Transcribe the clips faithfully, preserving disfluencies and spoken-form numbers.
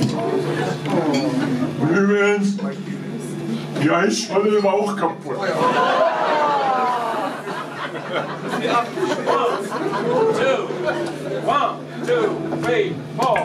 Und übrigens, die Eisscholle war auch kaputt. Two, one, two, three, four.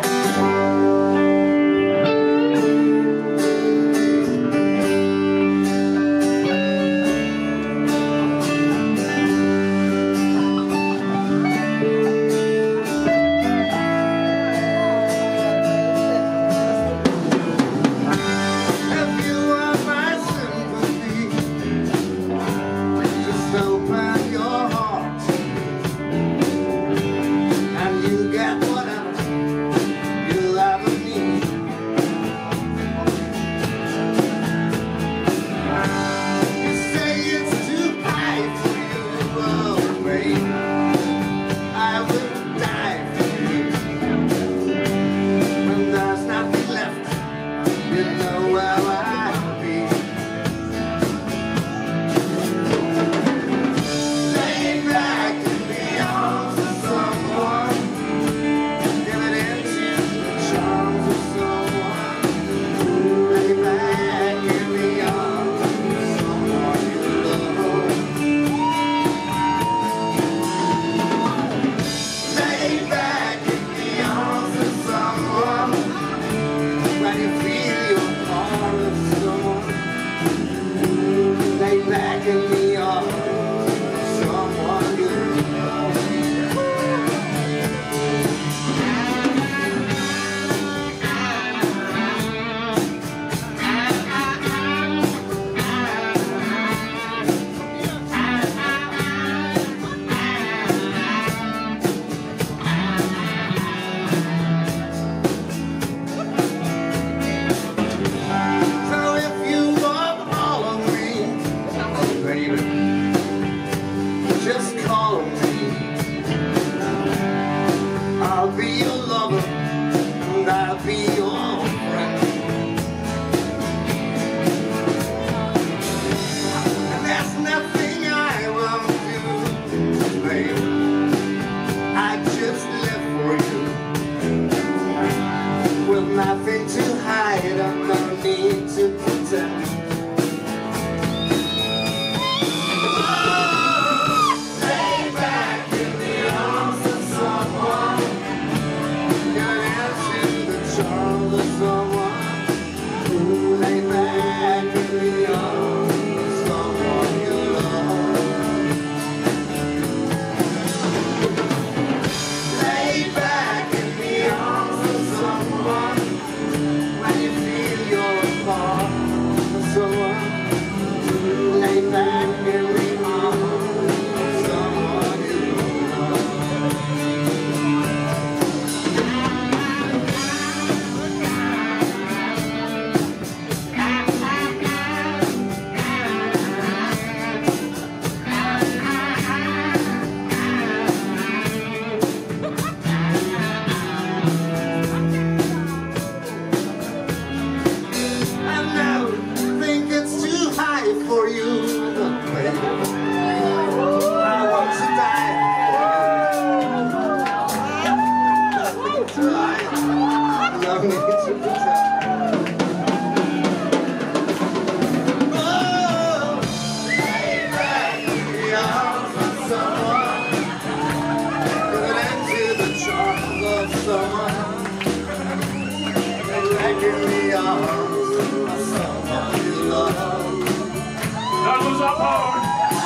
Nothing to hide, I'm no need to pretend. Oh, lay back in the arms of someone, get into the charms of someone. Ooh, lay back in the arms of someone you love. Lay back in the arms of someone. Lay back in the arms of someone you love. For you, baby, I want to die for you. Nothing to hide, no need to pretend. Oh, lay back in the arms of someone, get into the charms of someone. Lay back in the arms of someone you love. That was up hard.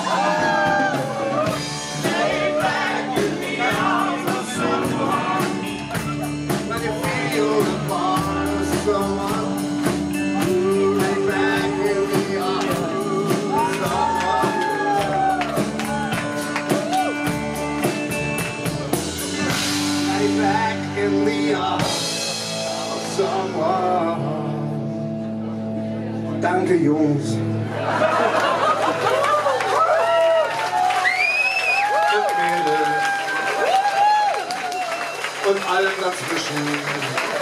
Lay back in the arms of someone, when you feel the part of someone. Lay back in the arms of someone you love. Lay back in the arms of someone. Danke, Jungs. Und allem dazwischen.